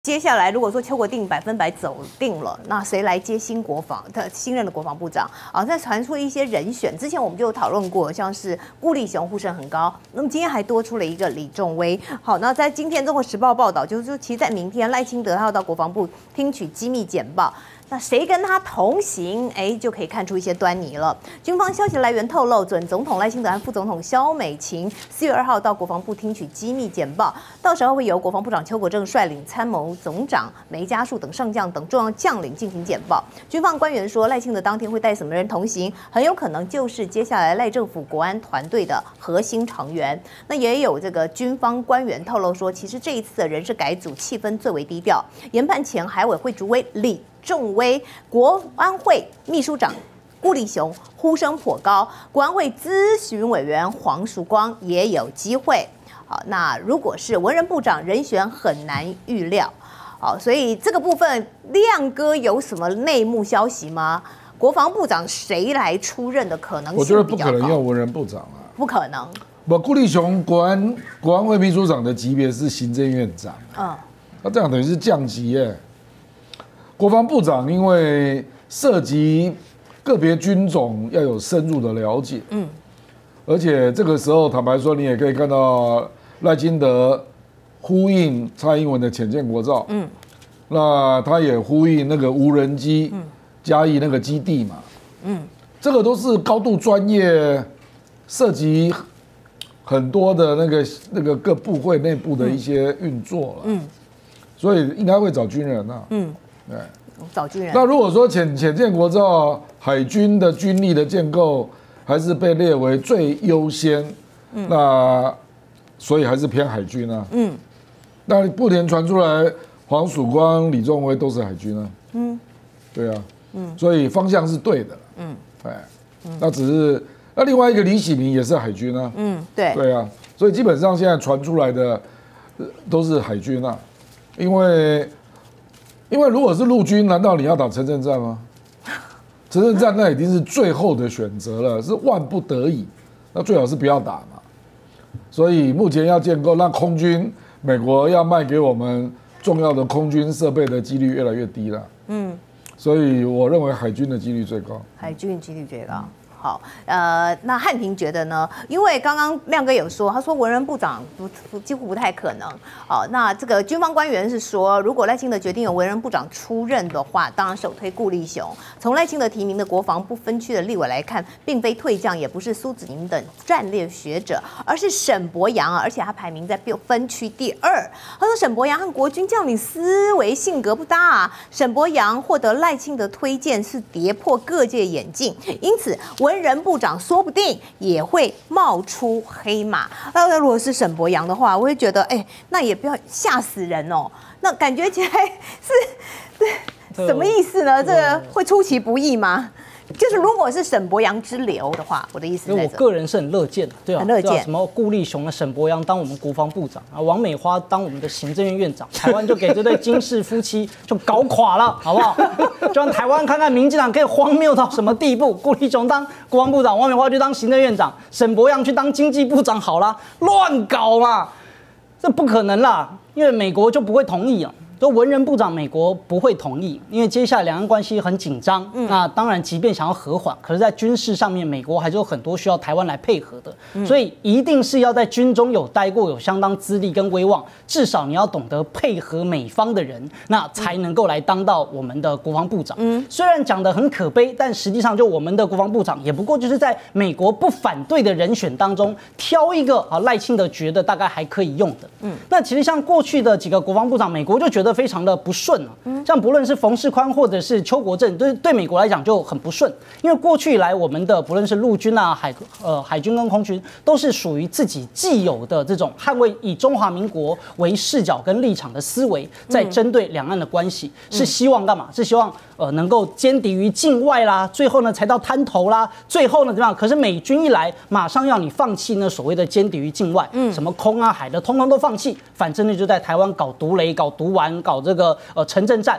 接下来，如果说邱国定100%走定了，那谁来接新任的国防部长？啊，再传出一些人选。之前我们就有讨论过，像是顾立雄呼声很高，那么今天还多出了一个李仲威。好，那在今天《中国时报》报道，就是说，其实在明天赖清德他要到国防部听取机密简报。那谁跟他同行，就可以看出一些端倪了。军方消息来源透露，准总统赖清德和副总统萧美琴4月2号到国防部听取机密简报，到时候会由国防部长邱国正率领参谋总长梅家树等上将等重要将领进行简报。军方官员说，赖清德当天会带什么人同行，很有可能就是接下来赖政府国安团队的核心成员。那也有这个军方官员透露说，其实这一次的人事改组气氛最为低调。研判前海委会主委李仲威、国安会秘书长顾立雄呼声颇高，国安会咨询委员黄曙光也有机会。好，那如果是文人部长人选很难预料。好，所以这个部分亮哥有什么内幕消息吗？国防部长谁来出任的可能性比较高？ 我觉得不可能用文人部长啊， 不可能。 顾立雄国安会秘书长的级别是行政院长，那这样等于是降级耶。国防部长因为涉及个别军种要有深入的了解，而且这个时候坦白说，你也可以看到赖清德呼应蔡英文的潜舰国造，那他也呼应那个无人机嘉义那个基地嘛，这个都是高度专业，涉及很多的那个各部会内部的一些运作了，所以应该会找军人啊，对， 找军人。 那如果说潜舰国造海军的军力的建构还是被列为最优先，那所以还是偏海军啊。那不连传出来黄曙光、李仲威都是海军啊。对啊。所以方向是对的。那只是那另外一个李喜明也是海军啊。 对。 对啊，所以基本上现在传出来的都是海军啊，因为如果是陆军，难道你要打城镇战吗？城镇战那已经是最后的选择了，是万不得已，那最好是不要打嘛。所以目前要建构，让空军，美国要卖给我们重要的空军设备的几率越来越低了。所以我认为海军的几率最高。 海军几率最高。好，那汉庭觉得呢？因为刚刚亮哥有说，他说文人部长几乎不太可能。好，那这个军方官员是说，如果赖清德决定由文人部长出任的话，当然首推顾立雄。从赖清德提名的国防部分区的立委来看，并非退将，也不是苏子宁等战略学者，而是沈伯洋，而且他排名在分区第2。他说沈伯洋和国军将领思维性格不搭啊。沈伯洋获得赖清德推荐是跌破各界眼镜，因此文人部长说不定也会冒出黑马。那如果是沈伯洋的话，我会觉得，那也不要吓死人哦。那感觉起来是什么意思呢？这个会出其不意吗？就是如果是沈伯洋之流的话，我的意思是， 因为我个人是很乐见的，对啊， 很乐见。 什么顾立雄、沈伯洋当我们国防部长啊，王美花当我们的行政院院长，台湾就给这对金氏夫妻就搞垮了，好不好？就让台湾看看民进党可以荒谬到什么地步。顾立雄当国防部长，王美花去当行政院长，沈伯洋去当经济部长，好啦，乱搞嘛，这不可能啦，因为美国就不会同意啊。就文人部长，美国不会同意，因为接下来两岸关系很紧张。那当然，即便想要和缓，可是，在军事上面，美国还是有很多需要台湾来配合的。所以，一定是要在军中有待过、有相当资历跟威望，至少你要懂得配合美方的人，那才能够来当到我们的国防部长。虽然讲得很可悲，但实际上，就我们的国防部长，也不过就是在美国不反对的人选当中挑一个赖清德觉得大概还可以用的。那其实像过去的几个国防部长，美国就觉得非常的不顺啊，像不论是冯世宽或者是邱国正，对美国来讲就很不顺，因为过去以来我们的不论是陆军啊、海军跟空军，都是属于自己既有的这种捍卫以中华民国为视角跟立场的思维，在针对两岸的关系，是希望干嘛？是希望能够歼敌于境外啦，最后呢才到滩头啦，最后呢怎么样？可是美军一来，马上要你放弃那所谓的歼敌于境外，什么空啊海的，通通都放弃，反正呢就在台湾搞独雷、搞毒丸、搞这个城镇战。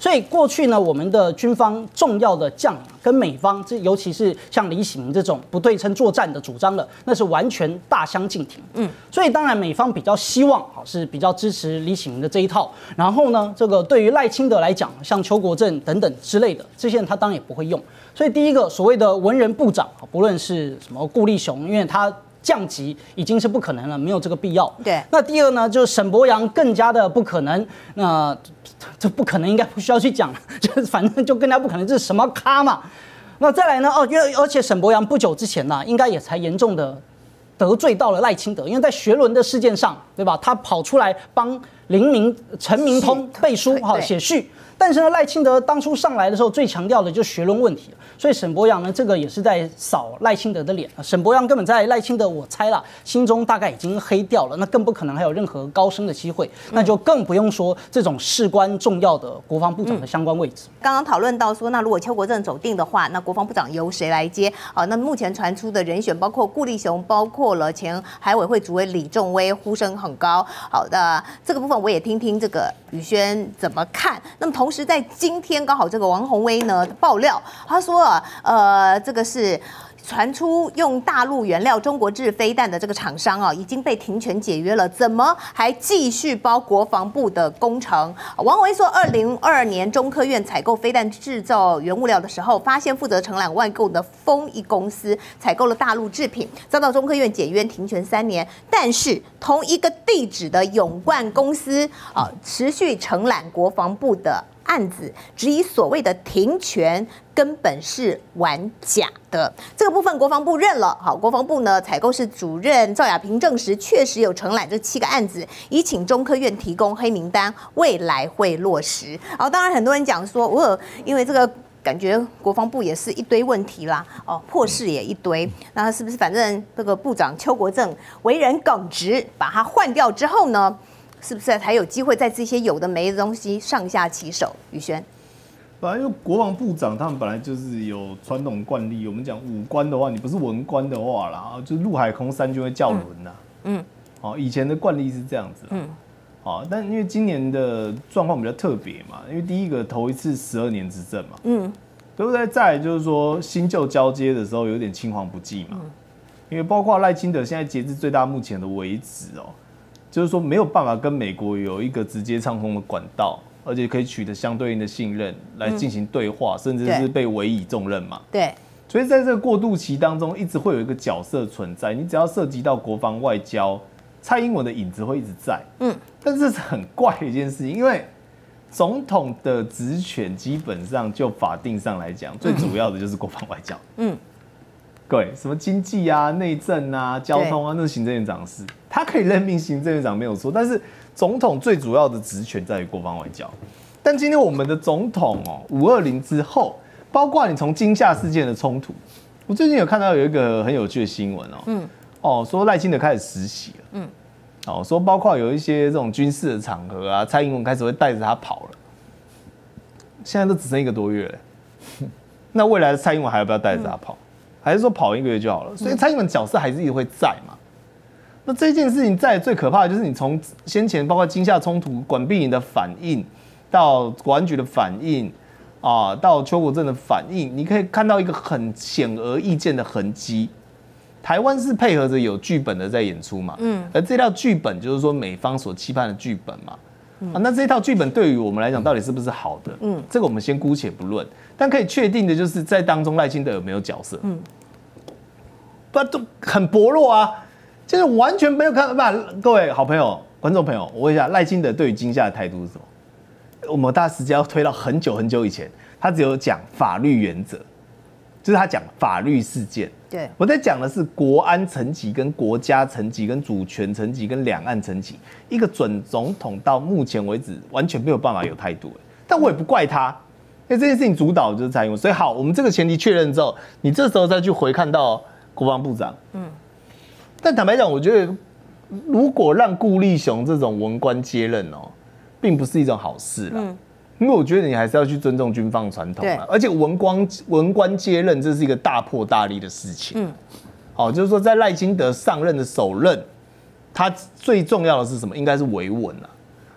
所以过去呢，我们的军方重要的将领跟美方，尤其是像李喜明这种不对称作战的主张的，那是完全大相径庭。所以当然美方比较希望是比较支持李喜明的这一套。然后呢，这个对于赖清德来讲，像邱国正等等之类的这些人，他当然也不会用。所以第一个所谓的文人部长，不论是什么顾立雄，因为他降级已经是不可能了，没有这个必要。 对。 那第二呢，就是沈伯洋更加的不可能。那这不可能应该不需要去讲，就是反正就更加不可能，这是什么咖嘛？那再来呢？因为而且沈伯洋不久之前呢，应该也才严重的得罪到了赖清德，因为在学伦的事件上，对吧？他跑出来帮陈明通背书写序。但是呢，赖清德当初上来的时候最强调的就是学伦问题，所以沈伯洋呢，这个也是在扫赖清德的脸。沈伯洋根本在赖清德，我猜啦，心中大概已经黑掉了，那更不可能还有任何高升的机会，那就更不用说这种事关重要的国防部长的相关位置。 刚刚讨论到说，那如果邱国正走定的话，那国防部长由谁来接？那目前传出的人选包括顾立雄，包括了前海委会主委李仲威，呼声很高。好的，这个部分我也听听这个宇轩怎么看。那么同时在今天刚好这个王宏威呢爆料，他说这个是传出用大陆原料中国制飞弹的这个厂商已经被停权解约了，怎么还继续包国防部的工程？王宏威说，2022年中科院采购飞弹制造原物料的时候，发现负责承揽外购的丰益公司采购了大陆制品，遭到中科院解约停权3年。但是同一个地址的永冠公司持续承揽国防部的案子，质疑所谓的停权根本是玩假的。这个部分国防部认了，好，国防部呢采购室主任赵亚平证实，确实有承揽这7个案子，已请中科院提供黑名单，未来会落实。当然很多人讲说，因为这个感觉国防部也是一堆问题啦，破事也一堆，那是不是反正这个部长邱国正为人耿直，把他换掉之后呢？是不是才有机会在这些有的没的东西上下其手？宇轩， 本来因为国防部长他们本来就是有传统惯例，我们讲武官的话，你不是文官的话啦，就是陆海空三军会叫轮呐。以前的惯例是这样子。但因为今年的状况比较特别嘛，因为第一个头一次12年执政嘛，对不对？再来就是说新旧交接的时候有点青黄不接嘛，因为包括赖清德现在截至最大目前的为止就是说没有办法跟美国有一个直接畅通的管道，而且可以取得相对应的信任来进行对话，甚至是被委以重任嘛。 对， 所以在这个过渡期当中，一直会有一个角色存在。你只要涉及到国防外交，蔡英文的影子会一直在。但是这是很怪的一件事情，因为总统的职权基本上就法定上来讲，最主要的就是国防外交。各位，什么经济啊、内政啊、交通啊，那是行政院长的事，他可以任命行政院长没有错。但是总统最主要的职权在于国防外交。但今天我们的总统520之后，包括你从金厦事件的冲突，我最近有看到有一个很有趣的新闻说赖清德开始实习了，说包括有一些这种军事的场合啊，蔡英文开始会带着他跑了。现在都只剩1个多月了，那未来的蔡英文还要不要带着他跑？还是说跑1个月就好了？所以蔡英文角色还是一直会在嘛。那这件事情在最可怕的就是你从先前包括金厦冲突、管碧玲的反应，到国安局的反应到邱国正的反应，你可以看到一个很显而易见的痕迹。台湾是配合着有剧本的在演出嘛，而这套剧本就是说美方所期盼的剧本嘛。那这套剧本对于我们来讲到底是不是好的？这个我们先姑且不论，但可以确定的就是在当中赖清德有没有角色？不都很薄弱啊，就是完全没有看法。各位好朋友、观众朋友，我问一下，赖清德对于金厦的态度是什么？我们大家时间要推到很久很久以前，他只有讲法律原则，就是他讲法律事件。 对， 我在讲的是国安层级、跟国家层级、跟主权层级、跟两岸层级。一个准总统到目前为止完全没有办法有态度，但我也不怪他，因为这件事情主导就是蔡英文。所以好，我们这个前提确认之后，你这时候再去回看到国防部长，但坦白讲，我觉得如果让顾立雄这种文官接任并不是一种好事啦。因为我觉得你还是要去尊重军方传统而且文官接任这是一个大破大立的事情。就是说在赖清德上任的首任，他最重要的是什么？应该是维稳啊。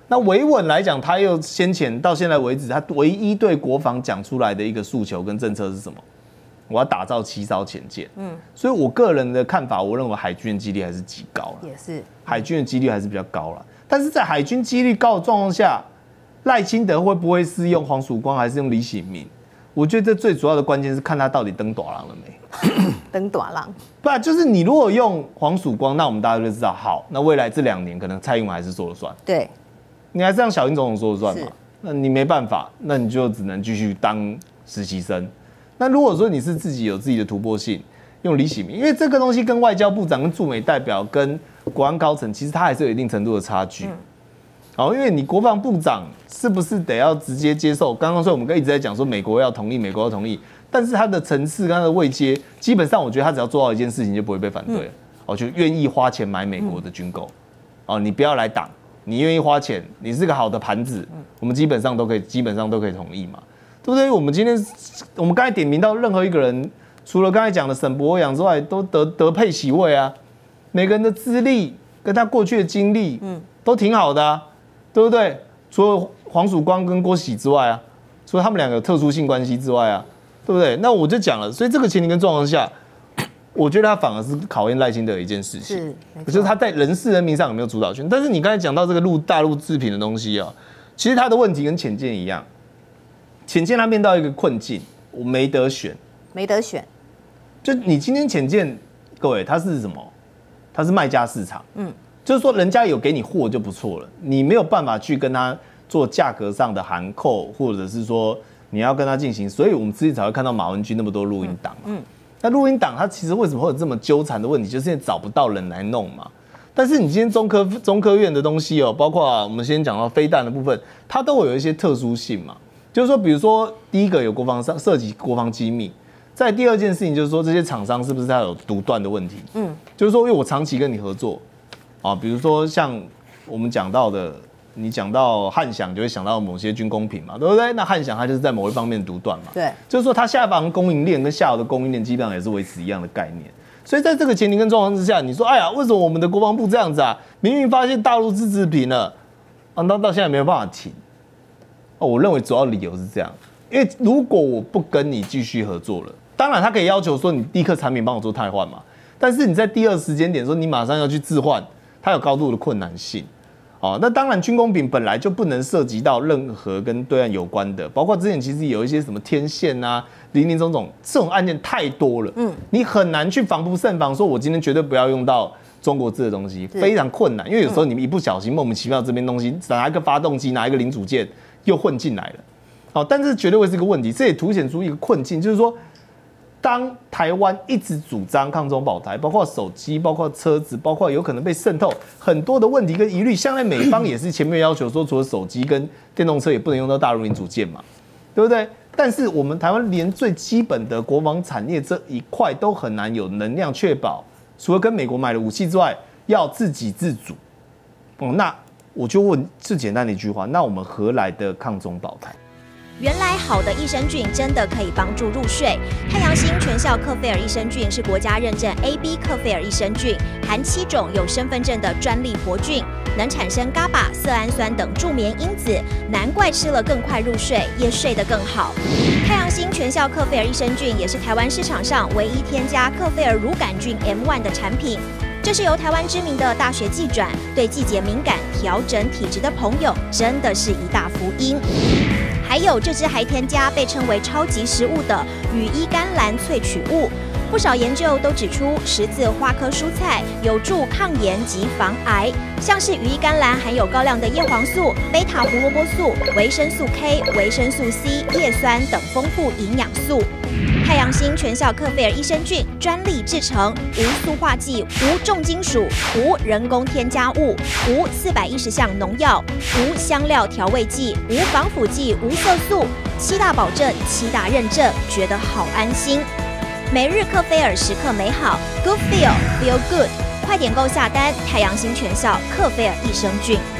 那维稳来讲，他又先前到现在为止，他唯一对国防讲出来的一个诉求跟政策是什么？我要打造7艘潜舰。所以我个人的看法，我认为海军的几率还是极高了。 也是， 海军的几率还是比较高了。但是在海军几率高的状况下，赖清德会不会是用黄曙光还是用李喜明？我觉得最主要的关键是看他到底登短廊了没。 登短廊， 不然就是你如果用黄曙光，那我们大家就知道，好，那未来这2年可能蔡英文还是说了算。 对， 你还是让小英总统说了算嘛？那你没办法，那你就只能继续当实习生。那如果说你是自己有自己的突破性，用李喜明，因为这个东西跟外交部长、跟驻美代表、跟国安高层，其实它还是有一定程度的差距。好，因为你国防部长是不是得要直接接受？刚刚说我们一直在讲说美国要同意，美国要同意，但是他的层次跟他的位阶，基本上我觉得他只要做到一件事情就不会被反对了。哦，就愿意花钱买美国的军购。哦，你不要来挡，你愿意花钱，你是个好的盘子，我们基本上都可以同意嘛，对不对？我们刚才点名到任何一个人，除了刚才讲的沈伯洋之外，都得配席位啊。每个人的资历跟他过去的经历，都挺好的啊。对不对？除了黄曙光跟郭喜之外啊，除了他们2个有特殊性关系之外啊，对不对？那我就讲了，所以这个前提跟状况下，我觉得他反而是考验赖清德的一件事情，就是他在人事任命上有没有主导权。但是你刚才讲到这个大陆制品的东西啊，其实他的问题跟潜舰一样，潜舰他面到一个困境，我没得选。就你今天潜舰，各位它是什么？它是卖家市场，就是说，人家有给你货就不错了，你没有办法去跟他做价格上的含扣，或者是说你要跟他进行，所以我们之前才会看到马文君那么多录音档嘛。那录音档它其实为什么会有这么纠缠的问题，就是因为找不到人来弄嘛。但是你今天中科院的东西哦，包括我们先讲到飞弹的部分，它都会有一些特殊性嘛。就是说，比如说第一个有涉及国防机密，再第二件事情就是说这些厂商是不是它有独断的问题？就是说因为我长期跟你合作。啊，比如说像我们讲到的，你讲到汉翔，就会想到某些军工品嘛，对不对？那汉翔它就是在某一方面独断嘛， 对， 就是说它下方供应链跟下游的供应链基本上也是维持一样的概念。所以在这个前提跟状况之下，你说，哎呀，为什么我们的国防部这样子啊？明明发现大陆自制品了，啊，到现在没有办法停。哦，我认为主要理由是这样，因为如果我不跟你继续合作了，当然他可以要求说你立刻产品帮我做汰换嘛，但是你在第二时间点说你马上要去置换。它有高度的困难性，哦，那当然军工品本来就不能涉及到任何跟对岸有关的，包括之前其实有一些什么天线啊、林总这种案件太多了，你很难去防不胜防，说我今天绝对不要用到中国制的东西，非常困难，因为有时候你们一不小心莫名其妙这边东西拿一个发动机、拿一个零组件又混进来了，好，但是绝对会是个问题，这也凸显出一个困境，就是说。当台湾一直主张抗中保台，包括手机、包括车子、包括有可能被渗透，很多的问题跟疑虑，向来美方也是前面要求说，除了手机跟电动车也不能用到大陆零组件嘛，对不对？但是我们台湾连最基本的国防产业这一块都很难有能量确保，除了跟美国买的武器之外，要自给自足。那我就问最简单的一句话，那我们何来的抗中保台？ 原来好的益生菌真的可以帮助入睡。太阳星全效克菲尔益生菌是国家认证 AB 克菲尔益生菌，含7种有身份证的专利活菌，能产生伽巴、色氨酸等助眠因子，难怪吃了更快入睡，也睡得更好。太阳星全效克菲尔益生菌也是台湾市场上唯一添加克菲尔乳杆菌 M1 的产品。这是由台湾知名的大学季转，对季节敏感、调整体质的朋友，真的是一大福音。还有这支还添加被称为超级食物的羽衣甘蓝萃取物，不少研究都指出十字花科蔬菜有助抗炎及防癌，像是羽衣甘蓝含有高量的叶黄素、贝塔胡萝卜素、维生素 K、维生素 C、叶酸等丰富营养素。太阳星全效克菲尔益生菌专利制成，无塑化剂、无重金属、无人工添加物、无410项农药、无香料调味剂、无防腐剂、无色素，7大保证、7大认证，觉得好安心。每日克菲尔时刻美好 ，Good Feel Feel Good， 快点购下单！太阳星全效克菲尔益生菌。